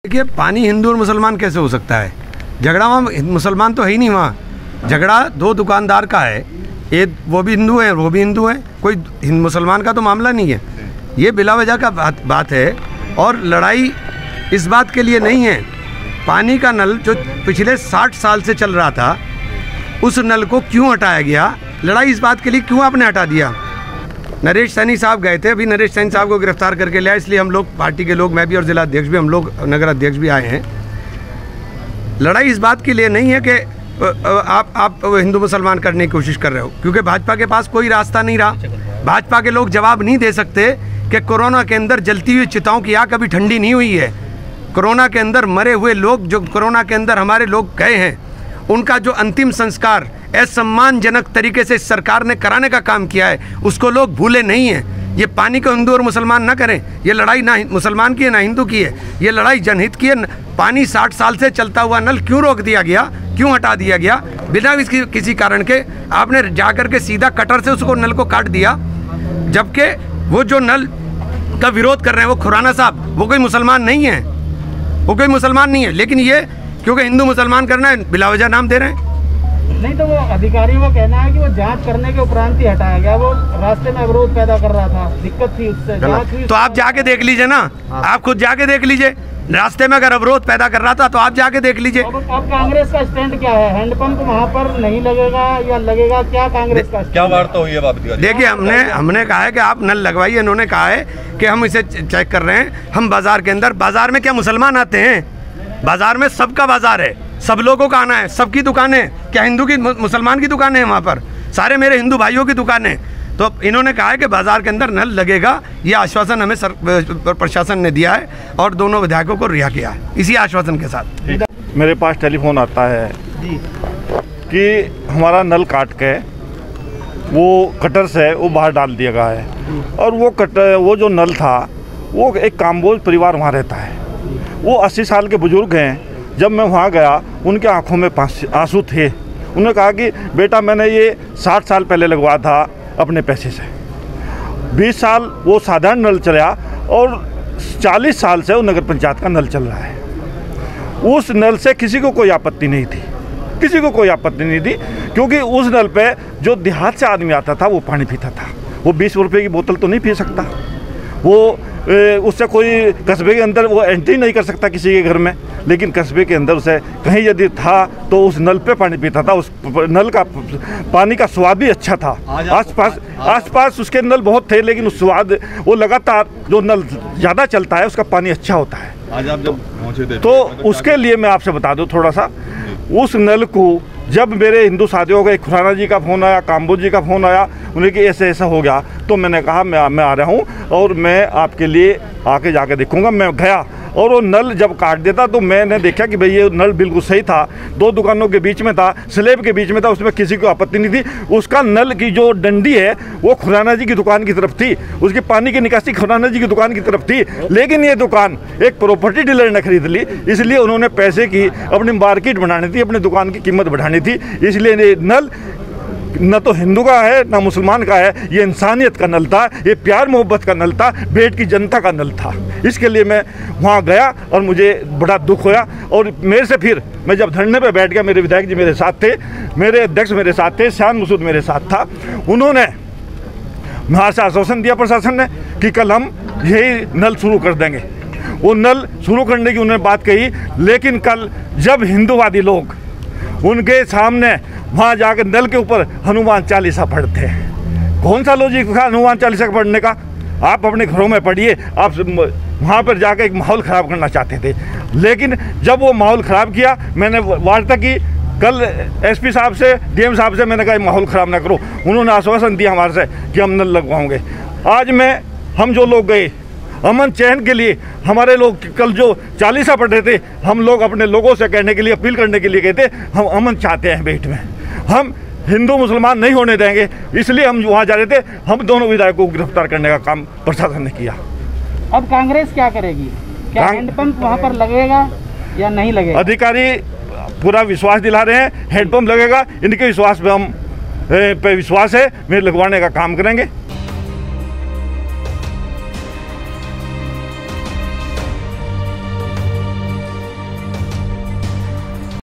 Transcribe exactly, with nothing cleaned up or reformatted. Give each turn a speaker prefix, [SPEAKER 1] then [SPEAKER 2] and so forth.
[SPEAKER 1] देखिए, पानी हिंदू और मुसलमान कैसे हो सकता है? झगड़ा वहाँ मुसलमान तो है ही नहीं, वहाँ झगड़ा दो दुकानदार का है, एक वो भी हिंदू है वो भी हिंदू है, कोई हिंदू मुसलमान का तो मामला नहीं है। ये बिला वजह का बात बात है। और लड़ाई इस बात के लिए नहीं है, पानी का नल जो पिछले साठ साल से चल रहा था उस नल को क्यों हटाया गया, लड़ाई इस बात के लिए क्यों आपने हटा दिया? नरेश सैनी साहब गए थे, अभी नरेश सैनी साहब को गिरफ्तार करके लिया, इसलिए हम लोग पार्टी के लोग, मैं भी और जिला अध्यक्ष भी, हम लोग नगर अध्यक्ष भी आए हैं। लड़ाई इस बात के लिए नहीं है कि आप आप हिंदू मुसलमान करने की कोशिश कर रहे हो, क्योंकि भाजपा के पास कोई रास्ता नहीं रहा। भाजपा के लोग जवाब नहीं दे सकते कि कोरोना के अंदर जलती हुई चिताओं की आग कभी ठंडी नहीं हुई है। कोरोना के अंदर मरे हुए लोग, जो कोरोना के अंदर हमारे लोग गए हैं, उनका जो अंतिम संस्कार असम्मानजनक तरीके से सरकार ने कराने का काम किया है, उसको लोग भूले नहीं हैं। ये पानी को हिंदू और मुसलमान ना करें, ये लड़ाई ना मुसलमान की है ना हिंदू की है, ये लड़ाई जनहित की है। पानी साठ साल से चलता हुआ नल क्यों रोक दिया गया, क्यों हटा दिया गया बिना इसकी किसी कारण के? आपने जाकर के सीधा कटर से उसको नल को काट दिया, जबकि वो जो नल का विरोध कर रहे हैं वो खुराना साहब, वो कोई मुसलमान नहीं है, वो कोई मुसलमान नहीं है, लेकिन ये क्योंकि हिंदू मुसलमान करना है बिला वजह नाम दे रहे हैं।
[SPEAKER 2] नहीं तो वो अधिकारी वो कहना है कि वो जांच करने के उपरांत ही हटाया गया, वो रास्ते में अवरोध पैदा कर रहा था, दिक्कत थी उससे, जांच हुई।
[SPEAKER 1] तो आप जाके देख लीजिए ना, आप खुद जाके देख लीजिए, रास्ते में अगर अवरोध पैदा कर रहा था तो आप जाके देख लीजिए।
[SPEAKER 2] अब, अब कांग्रेस का स्टैंड क्या है? हैंडपंप वहाँ पर नहीं लगेगा या लगेगा, क्या कांग्रेस का
[SPEAKER 3] क्या वार्ता हुई है बात?
[SPEAKER 1] देखिए, हमने हमने कहा है कि आप नल लगवाइए, इन्होंने कहा है कि हम इसे चेक कर रहे हैं। हम बाजार के अंदर, बाजार में क्या मुसलमान आते हैं? बाजार में सबका बाजार है, सब लोगों का आना है, सबकी दुकानें, क्या हिंदू की मुसलमान की दुकानें हैं? वहाँ पर सारे मेरे हिंदू भाइयों की दुकानें। तो इन्होंने कहा है कि बाजार के अंदर नल लगेगा, ये आश्वासन हमें सर प्रशासन ने दिया है और दोनों विधायकों को रिहा किया है इसी आश्वासन के साथ।
[SPEAKER 4] मेरे पास टेलीफोन आता है कि हमारा नल काट के वो कटर से वो बाहर डाल दिया गया है, और वो कटर वो जो नल था वो एक कामबोझ परिवार वहाँ रहता है, वो अस्सी साल के बुजुर्ग हैं। जब मैं वहाँ गया उनके आंखों में आंसू थे। उन्होंने कहा कि बेटा मैंने ये साठ साल पहले लगवाया था अपने पैसे से, बीस साल वो साधारण नल चला और चालीस साल से वो नगर पंचायत का नल चल रहा है। उस नल से किसी को कोई आपत्ति नहीं थी, किसी को कोई आपत्ति नहीं थी, क्योंकि उस नल पे जो देहात से आदमी आता था वो पानी पीता था। वो बीस रुपये की बोतल तो नहीं पी सकता, वो उससे कोई कस्बे के अंदर वो एंट्री नहीं कर सकता किसी के घर में, लेकिन कस्बे के अंदर उसे कहीं यदि था तो उस नल पे पानी पीता था। उस नल का पानी का स्वाद भी अच्छा था। आसपास आसपास उसके नल बहुत थे, लेकिन उस स्वाद वो लगातार जो नल ज़्यादा चलता है उसका पानी अच्छा होता है।
[SPEAKER 3] आज आप जब पहुंचे थे
[SPEAKER 4] तो उसके लिए मैं आपसे बता दूं थोड़ा सा, उस नल को जब मेरे हिंदू साथियों का खुराना जी का फ़ोन आया, काम्बोज जी का फ़ोन आया, उन्हें कि ऐसे ऐसा हो गया, तो मैंने कहा मैं मैं आ रहा हूँ और मैं आपके लिए आके जाके देखूँगा। मैं गया और वो नल जब काट देता तो मैंने देखा कि भाई ये नल बिल्कुल सही था, दो दुकानों के बीच में था, स्लेब के बीच में था, उसमें किसी को आपत्ति नहीं थी। उसका नल की जो डंडी है वो खुराना जी की दुकान की तरफ थी, उसकी पानी की निकासी खुराना जी की दुकान की तरफ थी, लेकिन ये दुकान एक प्रॉपर्टी डीलर ने खरीद ली, इसलिए उन्होंने पैसे की अपनी मार्केट बढ़ानी थी, अपनी दुकान की कीमत बढ़ानी थी, इसलिए ये नल न तो हिंदू का है ना मुसलमान का है, ये इंसानियत का नल था, ये प्यार मोहब्बत का नल था, बेट की जनता का नल था। इसके लिए मैं वहाँ गया और मुझे बड़ा दुख होया। और मेरे से फिर मैं जब धरने पे बैठ गया, मेरे विधायक जी मेरे साथ थे, मेरे अध्यक्ष मेरे साथ थे, शान मसूद मेरे साथ था, उन्होंने वहाँ से आश्वासन दिया प्रशासन ने कि कल हम यही नल शुरू कर देंगे। वो नल शुरू करने की उन्होंने बात कही, लेकिन कल जब हिंदूवादी लोग उनके सामने वहाँ जाकर नल के ऊपर हनुमान चालीसा पढ़ते हैं, कौन सा लॉजिक था हनुमान चालीसा पढ़ने का? आप अपने घरों में पढ़िए, आप वहाँ पर जाकर एक माहौल ख़राब करना चाहते थे, लेकिन जब वो माहौल ख़राब किया, मैंने वार्ता की कल एसपी साहब से, डीएम साहब से, मैंने कहा माहौल ख़राब ना करो। उन्होंने आश्वासन दिया हमारे से कि हम नल लगवाएंगे। आज मैं हम जो लोग गए अमन चैन के लिए, हमारे लोग कल जो चालीसा पढ़ रहे थे, हम लोग अपने लोगों से कहने के लिए, अपील करने के लिए गए थे, हम अमन चाहते हैं बेट में, हम हिंदू मुसलमान नहीं होने देंगे, इसलिए हम वहाँ जा रहे थे। हम दोनों विधायकों को गिरफ्तार करने का काम प्रशासन ने किया।
[SPEAKER 2] अब कांग्रेस क्या करेगी? क्या हैंडपंप वहाँ पर लगेगा या नहीं लगेगा?
[SPEAKER 4] अधिकारी पूरा विश्वास दिला रहे हैं, हैंडपंप लगेगा, इनके विश्वास पे हम पे विश्वास है, मेरे लगवाने का काम करेंगे।